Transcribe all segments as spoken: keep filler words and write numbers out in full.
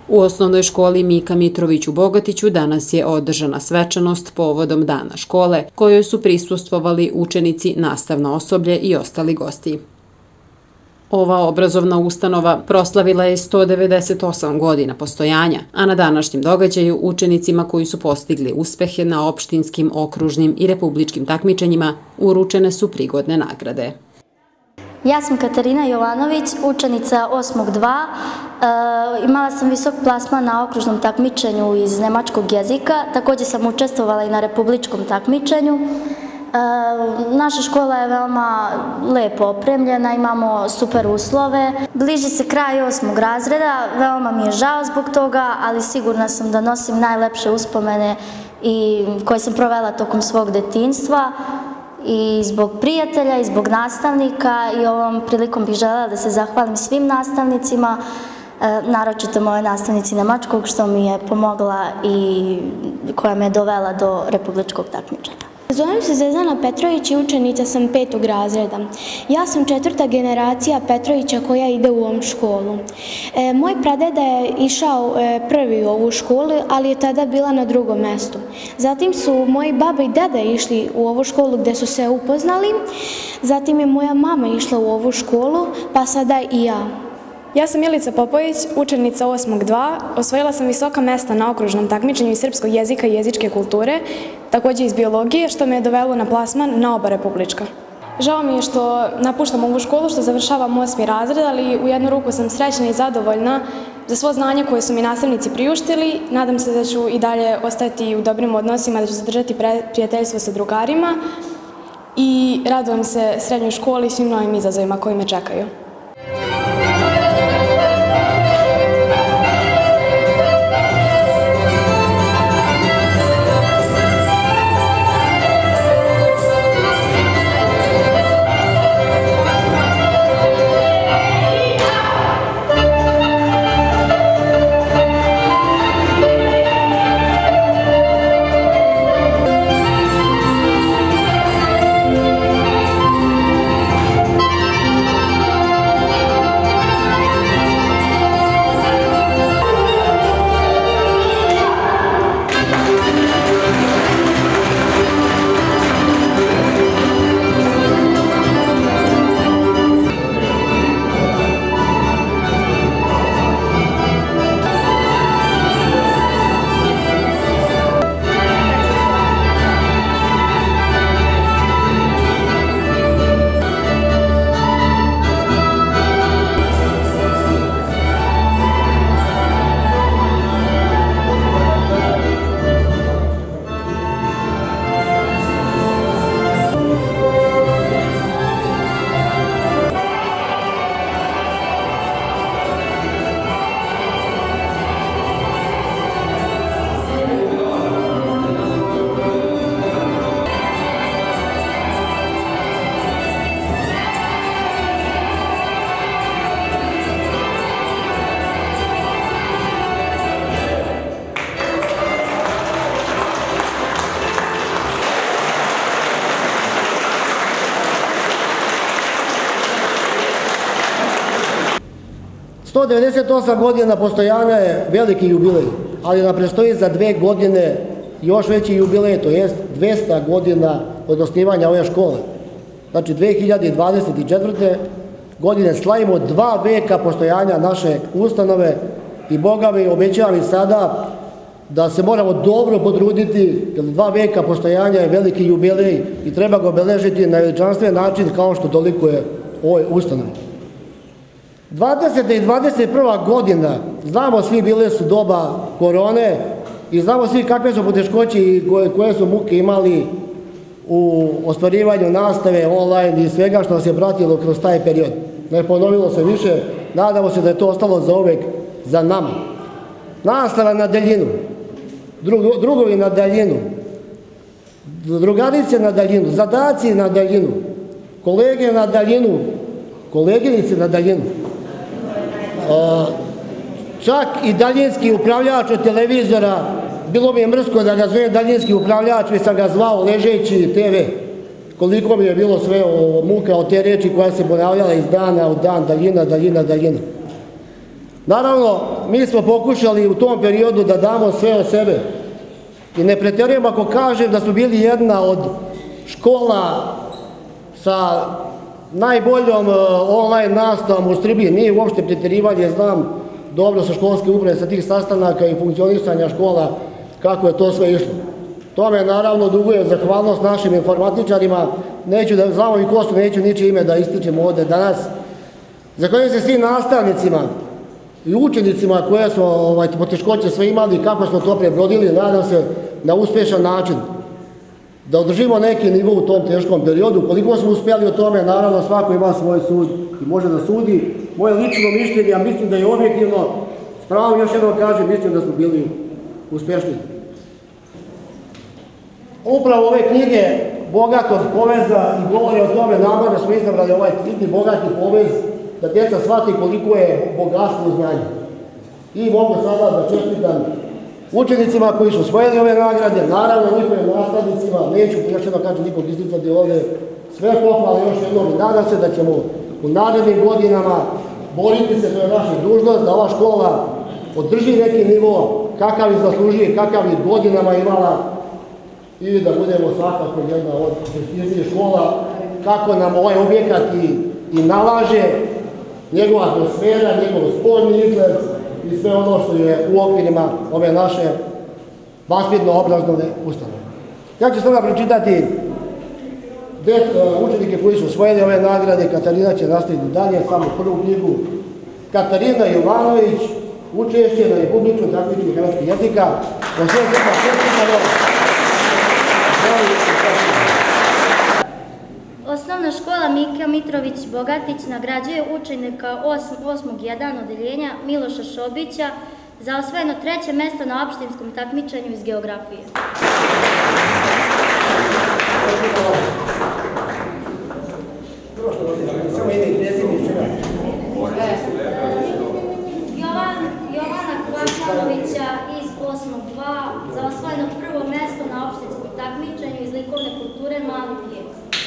U osnovnoj školi Mika Mitrović u Bogatiću danas je održana svečanost povodom Dana škole, kojoj su prisustvovali učenici, nastavno osoblje i ostali gosti. Ova obrazovna ustanova proslavila je sto devedeset osam godina postojanja, a na današnjem događaju učenicima koji su postigli uspehe na opštinskim, okružnim i republičkim takmičenjima uručene su prigodne nagrade. Ja sam Katarina Jovanović, učenica osmog dva. Imala sam visok plasman na okružnom takmičenju iz nemačkog jezika. Također sam učestvovala i na republičkom takmičenju. Naša škola je veoma lepo opremljena, imamo super uslove. Bliži se kraj osmog razreda, veoma mi je žao zbog toga, ali sigurna sam da nosim najlepše uspomene koje sam provela tokom svog detinjstva. I zbog prijatelja i zbog nastavnika, i ovom prilikom bih želela da se zahvalim svim nastavnicima, naročito moje nastavnici nemačkog što mi je pomogla i koja me je dovela do republičkog takmičenja. Zovem se Zvezdana Petrović i učenica sam petog razreda. Ja sam četvrta generacija Petrovića koja ide u ovom školu. E, moj pradeda je išao e, prvi u ovu školu, ali je tada bila na drugom mestu. Zatim su moji baba i deda išli u ovu školu gde su se upoznali. Zatim je moja mama išla u ovu školu, pa sada i ja. Ja sam Milica Popović, učenica osmog dva. Osvojila sam visoka mesta na okružnom takmičenju iz srpskog jezika i jezičke kulture, također iz biologije, što me je dovelo na plasman na oba republička. Žao mi je što napuštam ovu školu, što završavam osmi razred, ali u jednu ruku sam srećna i zadovoljna za svo znanje koje su mi nastavnici priuštili. Nadam se da ću i dalje ostati u dobrim odnosima, da ću zadržati prijateljstvo sa drugarima i radujem se srednjoj školi i svim novim izazovima koji me čekaju. sto devedeset osam godina postojanja je veliki jubilej, ali nam predstoji za dve godine još veći jubilej, to jest dvesta godina od osnivanja ove škole. Znači dve hiljade dvadeset četvrte. godine slavimo dva veka postojanja naše ustanove i Boga mi obećavam i sada da se moramo dobro potruditi, jer dva veka postojanja je veliki jubilej i treba ga obeležiti na veličanstven način kao što dolikuje ovoj ustanovi. dvadeseta i dvadeset prva godina, znamo svi, bile su doba korone i znamo svi kakve su poteškoće i koje su muke imali u ostvarivanju nastave online i svega što nas je pratilo kroz taj period. Ne ponovilo se više, nadamo se da je to ostalo zauvek za nama. Nastava na daljinu, drugovi na daljinu, drugarice na daljinu, zadaci na daljinu, kolege na daljinu, koleginice na daljinu. Čak i daljinski upravljač od televizora, bilo mi je mrsko da ga zovem daljinski upravljač, već sam ga zvao ležeći te ve. Koliko mi je bilo sve muka od te reči koja se ponavljala iz dana u dan, daljina, daljina, daljina. Naravno, mi smo pokušali u tom periodu da damo sve od sebe. I ne preterujem ako kažem da smo bili jedna od škola sa najboljom online nastavom u Srbiji. Nije uopšte preterivanje, znam dobro sa školske uprave, sa tih sastanaka i funkcionisanja škola, kako je to sve išlo. Tome naravno duguje zahvalnost našim informatičarima, neću da znamo i ko su, neću ničije ime da ističem ovde danas. Zahvaljujem se svim nastavnicima i učenicima koje smo poteškoće sve imali, kako smo to prebrodili, nadam se na uspešan način da održimo neki nivo u tom teškom periodu. Koliko smo uspjeli o tome, naravno svako ima svoj sud i može da sudi. Moje lično mišljenje, ja mislim da je objektivno, s pravom još jednom kažem, mislim da smo bili uspešni. Upravo ove knjige Bogatost poveza i govori o tome, namerno smo izabrali ovaj knjigi Bogati povez, da djeca shvati koliko je bogatstvo u znanju. I mogu sada da čestitam učenicima koji su osvojili ove nagrade, naravno njihovim nastavnicima, neću još jedno kažem nikog isticati ovde, sve pohvale još jednom i nadam se da ćemo u narednim godinama boriti se, to je naša dužnost, da ova škola održi neki nivo, kakav je zaslužuje, kakav je godinama imala i da budemo svakako jedna od prestižnijih škola, kako nam ovaj objekat i, i nalaže, njegova atmosfera, njegov spoljni izgled i sve ono što je u okvirima ove naše vaspitno-obrazovne ustanove. Ja ću sada pročitati učenike koji su osvojili ove nagrade. Katarina će nastaviti dalje, samo prvu knjigu. Katarina Jovanović, učešće na republičkom takmičenju hrvatskog jezika. Osnovna škola Mika Mitrović Bogatić nagrađuje učenika osmog jedan odeljenja Miloša Šobića za osvojeno treće mesto na opštinskom takmičenju iz geografije. Jovana Kvasanovića iz osmog dva za osvojeno prvo mesto na opštinskom takmičenju iz likovne kulture Mali Pijek.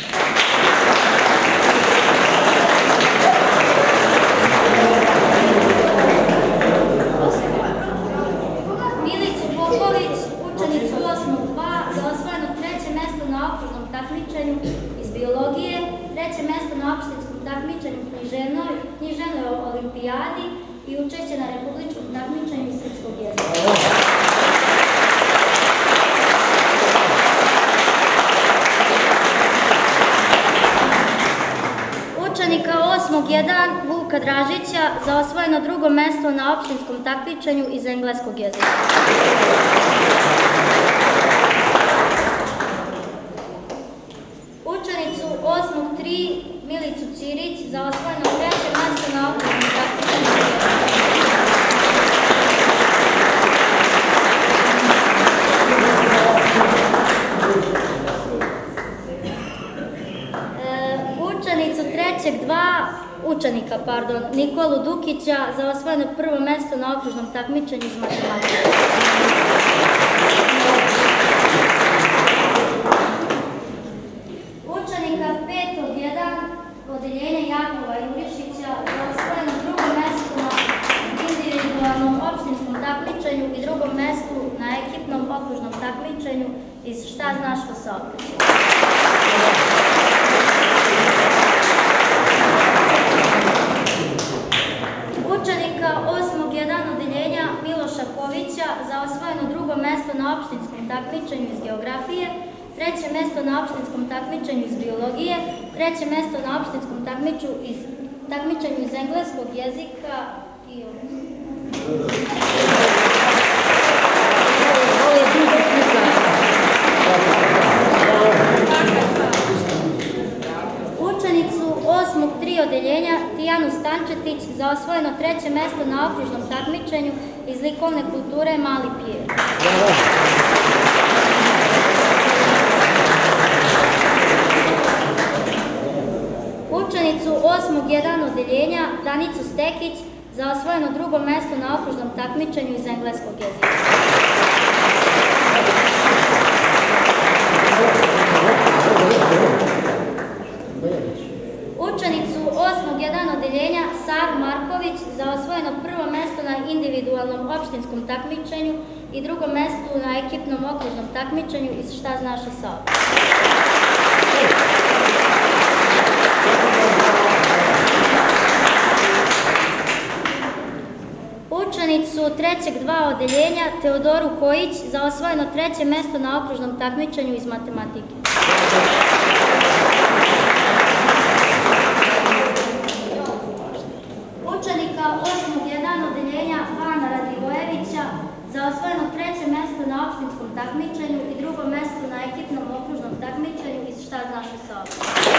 Milicu Popović, učenicu osmog dva za osvojeno treće mesto na okružnom takmičenju iz biologije, treće mesto na opštinskom takmičenju književnoj olimpijadi i učešće na republičkom takmičenju iz srpskog jezika. Učenika osmog jedan Vuka Dražića za osvojeno drugo mesto na opštinskom takmičenju iz engleskog jezika. Učenicu osmog tri Milicu Ćirić za osvojeno treće mesto na okružnom takmičenju iz Učenicu trećeg dva, učenika, pardon, Nikolu Dukića za osvojeno prvo mesto na okružnom takmičenju iz matematike. Učenika petog jedan odeljenja Jakova Jurišića za osvojeno drugo mesto na individualnom opštinskom takmičenju i drugom mestu na ekipnom okružnom takmičenju iz Šta znaš o saobraćaju. Učenika osmog jedan odeljenja Miloša Kovića za osvojeno drugo mesto na opštinskom takmičenju iz geografije, treće mesto na opštinskom takmičenju iz biologije, treće mesto na opštinskom takmičenju iz engleskog jezika i učenicu osmog tri odeljenja Tijanu Stančetić za osvojeno treće mesto na okružnom takmičenju iz likovne kulture Mali Pijek. Učenicu osmog jedan odeljenja Danicu Stekić za osvojeno drugo mesto na okružnom takmičenju iz engleskog jezika. Učenicu osmog jedan odeljenja Saru Marković za osvojeno prvo mesto individualnom opštinskom takmičenju i drugo mesto na ekipnom okružnom takmičenju iz Šta znaš o saobraćaju. Učenicu trećeg dva odeljenja Teodoru Kojić za osvojeno treće mesto na okružnom takmičenju iz matematike. Učenika osmog jedan odeljenja Ana Radivojevića za osvojeno treće mesto na opštinskom takmičenju i drugo mesto na ekipnom okružnom takmičenju iz Šta znaš o saobraćaju.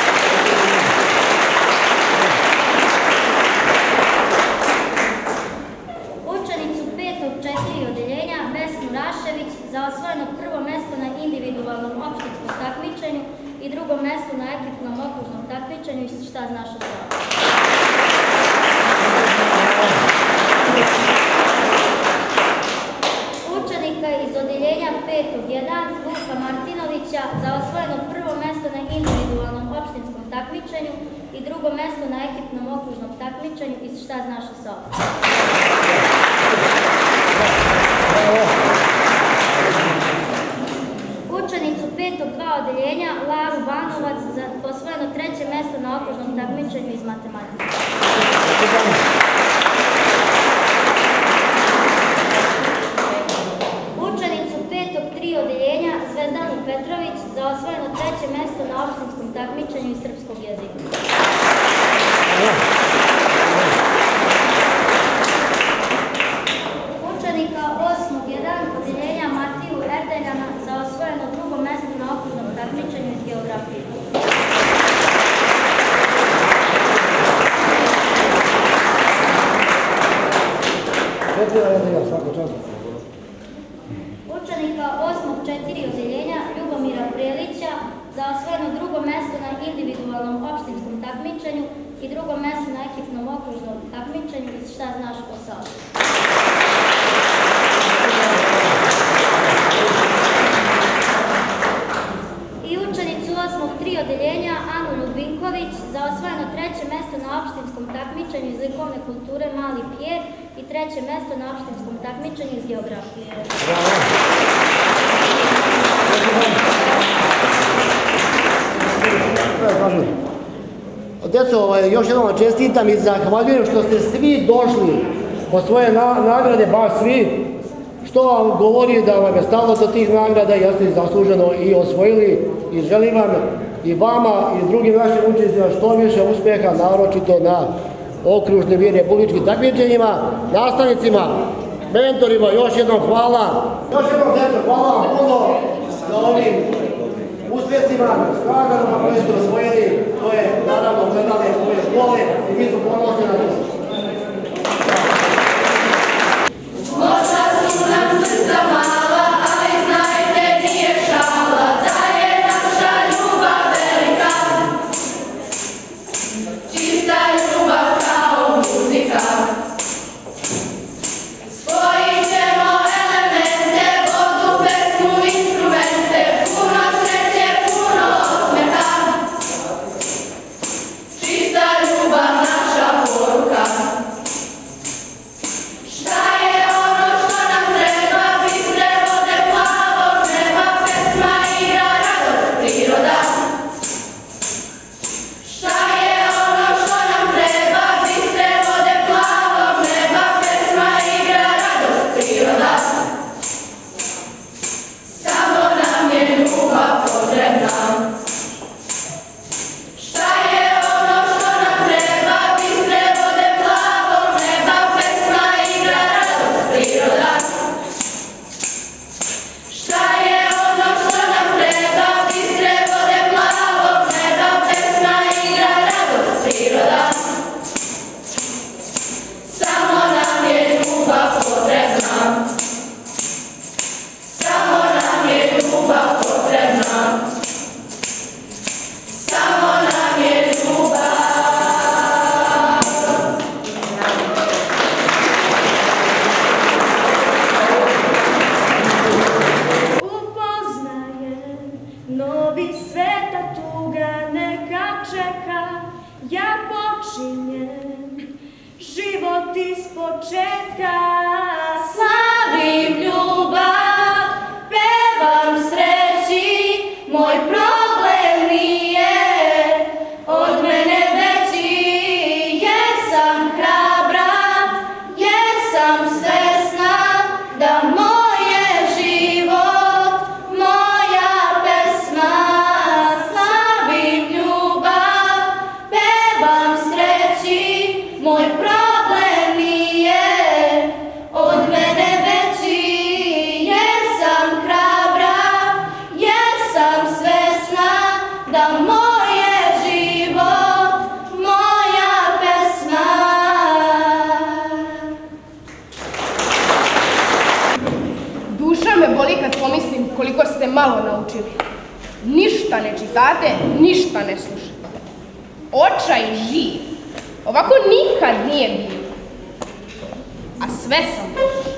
Za osvojeno prvo mesto na individualnom opštinskom takmičenju i drugo mesto na ekipnom okružnom takmičenju iz Šta znaš o saobraćaju. Učenika iz odeljenja petog jedan Luka Martinovića za osvojeno prvo mesto na individualnom opštinskom takmičenju i drugo mesto na ekipnom okružnom takmičenju iz Šta znaš o saobraćaju. Učenicu petog dva odeljenja Laru Banovac za osvojeno treće mesto na okružnom takmičenju iz matematike. Učenicu petog tri odeljenja Zvezdanu Petrović za osvojeno treće mesto na opštinskom takmičenju iz srpskog jezika. Učenika osmog jedan odeljenja Matiju Erdeljana za osvojeno drugo mesto na okružnom takmičenju iz geografije. Učenika osmog četiri odeljenja Ljubomira Prelića za osvojeno drugo mesto na individualnom opštinskom takmičenju i drugo mesto na ekipnom okružnom takmičenju iz Šta znaš o saobraćaju. I učenicu osmog tri odeljenja Anu Ljubinković za osvojeno treće mesto na opštinskom takmičenju iz likovne kulture Mali Pjer i treće mesto na opštinskom takmičenju iz geografije. Deco, još jednom vam čestitam i zahvaljujem što ste svi došli po svoje nagrade, baš svi, što vam govori da vam je stalo do tih nagrada i jeste zasluženo i osvojili i želim vam i vama i drugim našim učenicima što više uspeha, naročito na okružnim i republičkim takmičenjima, nastavnicima, mentorima, još jednom hvala. Još jednom, deco, hvala vam puno na ovim uspjesima, nagradama koje ste osvojili, to je naravno gledale svoje škole i mi su ponosni na to. Možda su nam srca mala, ali znajte nije šala, da je naša ljubav velika. Čista ljubav kao muzika. Spojit ćemo elemente, vodu, pesmu, instrumente, puno sreće, puno osmeha. Čista ljubav naša poruka. se malo naučili. Ništa ne čitate, ništa ne slušate. Očaj živ. Ovako nikad nije bilo. A sve sam prošla.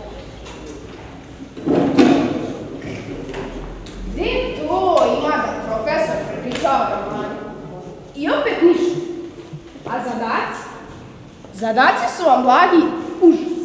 Gde to ima da profesor prepričava romane? I opet ništa. A zadaci? Zadaci su vam blagi užas.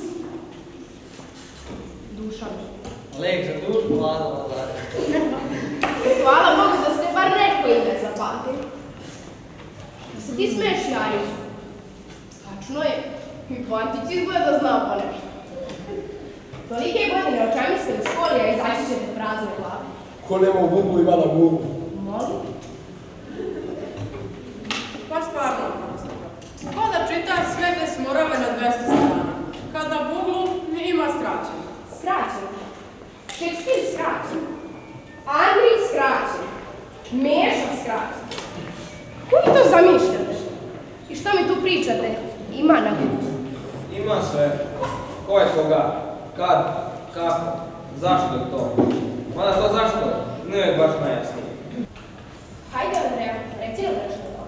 Dušan. Lek za dušu, hvala vam. Hvala Bogu da ste bar neko ime zapamtili. Da se ti smiješ, Jariću? Tačno je. I Pantić izgleda da zna po nešto. Tolike godine očajmi ste u školi, a izaći ćete prazne glave. Ko nema u Google ima na Google. Molim? Baš stvarno. Ko da čita sve te smorove na dvesta strana? Kad na Google ima skraćeno. Skraćeno? Šekspir skraćen. Andrić skraćen. Meša skraćen. Ko vi to zamišljate? I što mi tu pričate? Ima na Google. Ima sve. Ko je koga? Kad? Kako? Zašto je to? Mada to zašto? Ne je baš najjasnije. Hajde, Andreja, reci li nešto to?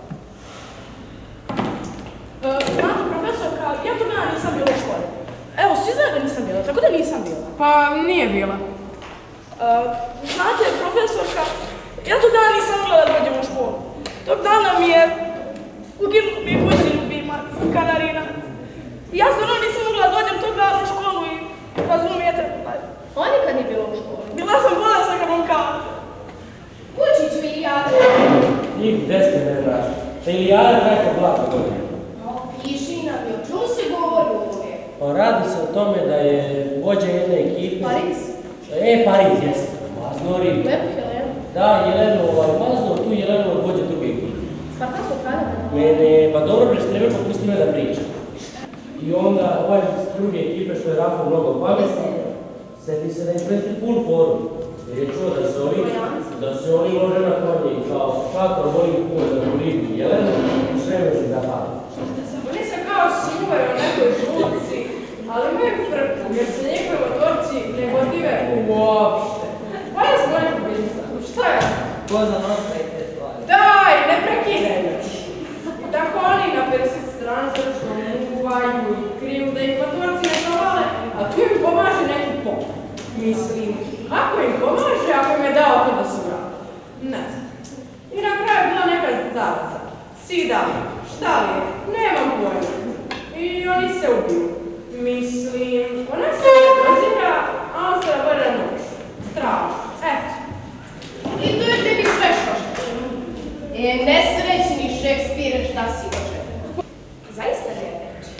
Znate, profesorka, ja to dana nisam bila u školi. Evo, svi znaju da nisam bila, tako da nisam bila. Pa, nije bila. Znate, profesorka, ja to dana nisam mogla da dođem u školu. Tog dana mi je uginuo mi je kućni ljubimac, kanarina. Ja stvarno nisam mogla da dođem tog dana u školu i razumijete. On nikad nije bila u školi. Bila sam bolesna kad vam kao. Kućiću Ilijada. Njih desne ne vraća. Sa Ilijada nekako blago godine. No, piši nam je, o čemu se govori u ovome? Pa radi se o tome da je vođa jedne ekipe... Pariz? E, Pariz, jeste. Mazno Rim. Lepo Jelenu? Da, Jelenu ovaj mazno, tu Jelenu vođa druge ekipe. Spartansko kada? Mene, pa dobro, preš treba popusti me da pričam. I onda ovaj s druge ekipe što je Rafa mnogo pametno, seti se da im presti pun forum. Jer je čuo da se ovi, da se oni lože na konje i kao šator voli kuo za Rimu i Jelenu i sve me se zapali. Oni se kao sumaju u nekoj žuci, ali imaju frku jer se njegove motorci ne gotive uopšte. Bolje smo neko biljista. Šta je? Ko za nos te stvari? Daj, ne prekidaj me. Tako oni na pedeset strana zračno uvaju i kriju da im motorci ne zavale, a tu im pomaže neki pop. Mislim, ako im pomaže, ako im je dao to da se vrati. Ne znam. I na kraju je bila neka zaraza. Sida, šta li je? Nemam pojma. I oni se ubiju. Mislim, ona se ne dozira, a on se nabere na noć. Strašno. Eto. I to je tebi sve što što. E, nesrećni Šekspire, šta si očekao? Zaista ne je reći.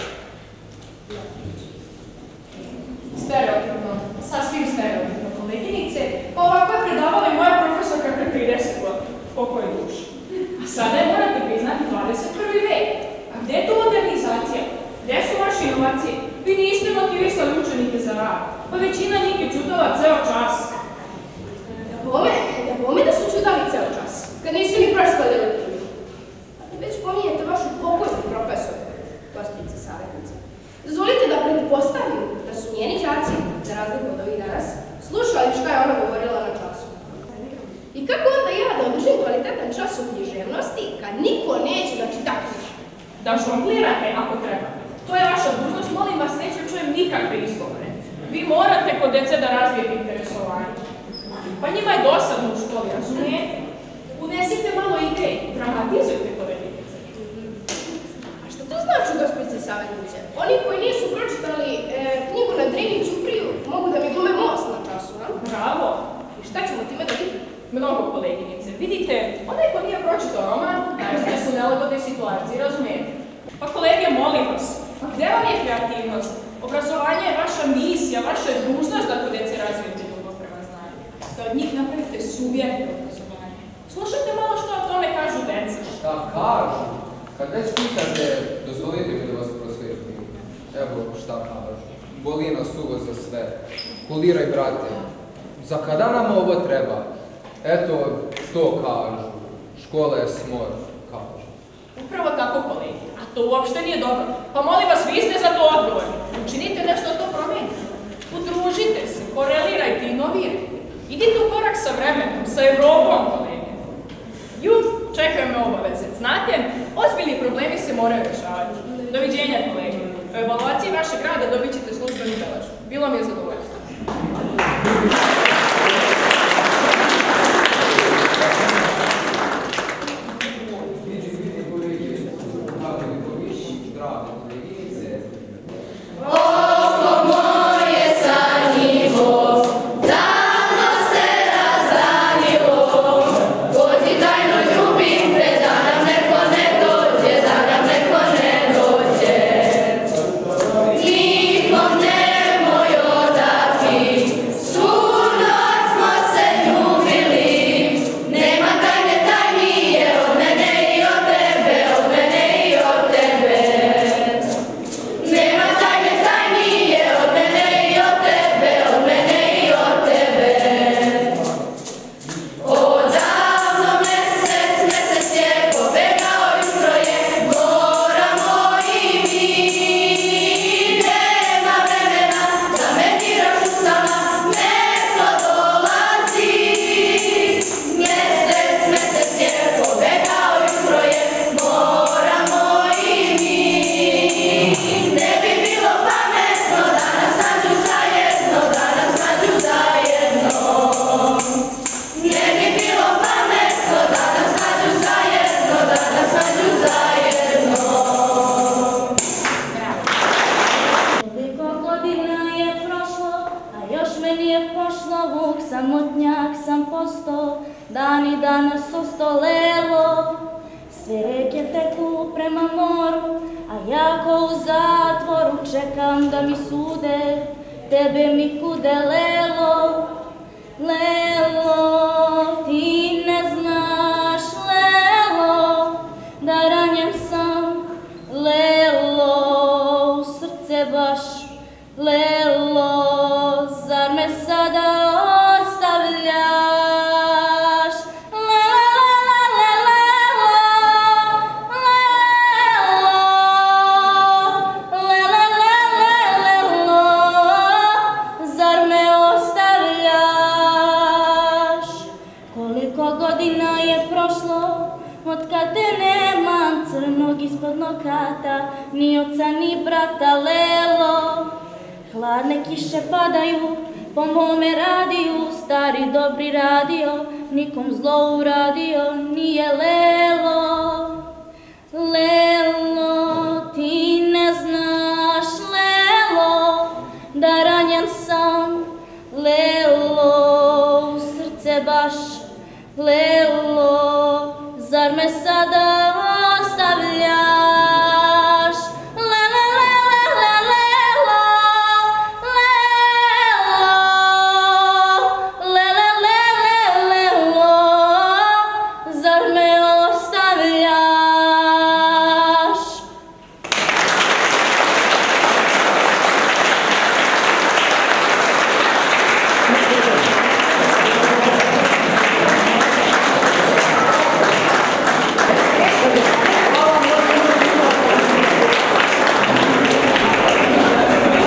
Stereotipno. Sasvim stereotipno, koleginice. Pa ovako je predavala i moja profesorka pre trideset godina. Pokoj duši. A sada je, morate priznati, dvadeset prvi vek. A gde je to modernizacija? Gde su vaše inovacije? Vi niste motivisali učenike za rad. Pa većina njih je čutala ceo čas. Da bome, da bome da su čudali ceo čas. Kad nisu ni prestali elektronu. Ali već pominjete vašu pokojnu profesoru, gospođice savjetnice. Dozvolite da pretpostavim da su njeni đaci, za razliku od ovih danas, slušali šta je ona govorila na času. I kako onda ja da održim kvalitetan čas u književnosti kad niko neće da čita knjižu? Da žonglirate ako treba. To je vaša dužnost, molim vas, neću čujem nikakve izgovore. Vi morate kod dece da razvijete interesovanje. Pa njima je dosadno u školi, razumijete? Unesite malo igre, dramatizujte kod dece. A šta to znači, gospođice savjetnice? Oni koji nisu pročitali e, knjigu na Drini Ćupriju mogu da mi glume most na času, a? Bravo! I šta ćemo time da vidimo? Mnogo koleginice. Vidite, onaj ko nije pročitao roman, najzme su nelagodne situacije, razumijete? Pa kolege, molim vas, a gde vam je kreativnost? Obrazovanje je vaša misija, vaša je dužnost da kod dece razvijete ljubav prema znanju. Da od njih napravite subjekte obrazovanja. Slušajte malo što o tome kažu deca. Šta kažu? Kad već pitate, dozvolite mi da vas prosvetim. Evo šta kažu. Boli nas uvo za sve. Kuliraj, brate. Za kada nam ovo treba? Eto, to kažu. Škola je smor, kažu. Upravo tako, kolegi. A to uopšte nije dobro. Pa molim vas, vi ste za to odgovorni. Učinite nešto da to promenite. Udružite se, korelirajte, inovirajte. I Idite u korak sa vremenom, sa Evropom, kolege. Ju, čekaju me obaveze. Znate, ozbiljni problemi se moraju rešavati. Doviđenja, kolege. U evaluaciji vašeg rada dobit ćete službenu beležku. Bilo mi je zadovoljstvo. Samotnjak sam postao, dan i danas osto lelo. Sve reke teku prema moru, a ja ko u zatvoru čekam da mi sude, tebe mi kude lelo. Lelo, ti ne znaš, lelo, da ranjen sam, lelo, u srce baš, lelo, zar me sada ispod nokata, ni oca ni brata, lelo. Hladne kiše padaju po mome radiju, stari dobri radio, nikom zlo uradio nije, lelo. Lelo, ti ne znaš, lelo, da ranjen sam, lelo, u srce baš, lelo, zar me sada